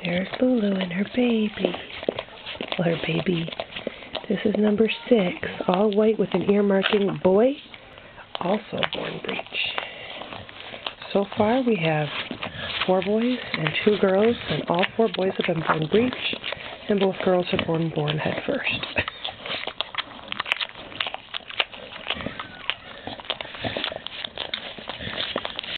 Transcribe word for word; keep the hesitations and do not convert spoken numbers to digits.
There's Lulu and her baby. Well, her baby. This is number six, all white with an ear marking boy, also born breech. So far we have four boys and two girls, and all four boys have been born breech, and both girls have been born head first.